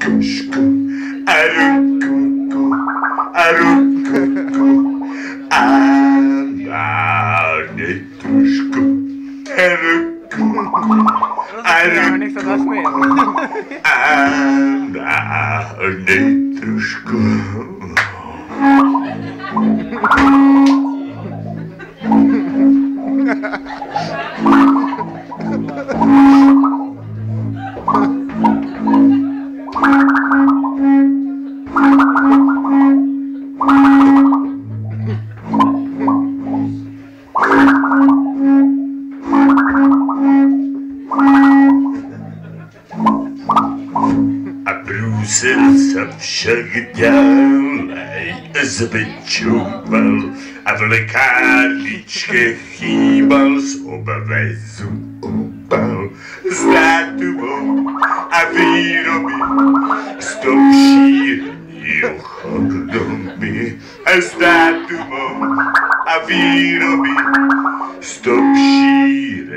nitušku, a ruku, a ruku, a na nitušku, a ruku, a ruku, a na nitušku. Se však ďalej zväčšoval a v lekárničke chýbal z obvezu opal s dátumom a výroby, stop šírení chodobí a s dátumom a výroby, stop šírení